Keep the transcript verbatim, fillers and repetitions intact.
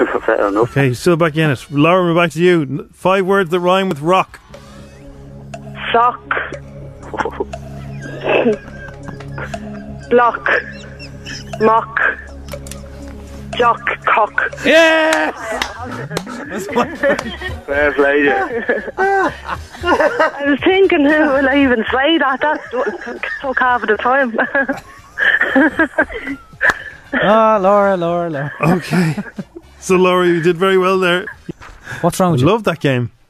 Fair enough. Okay, still back in it. Laura, we're back to you. Five words that rhyme with rock. Sock. Block. Mock. Jock. Cock. Yes! Fair play. I was thinking, who will I even say that? That took half of the time. Ah, Laura, Laura, Laura. Okay. So, Laura, you did very well there. What's wrong with you? Love that game.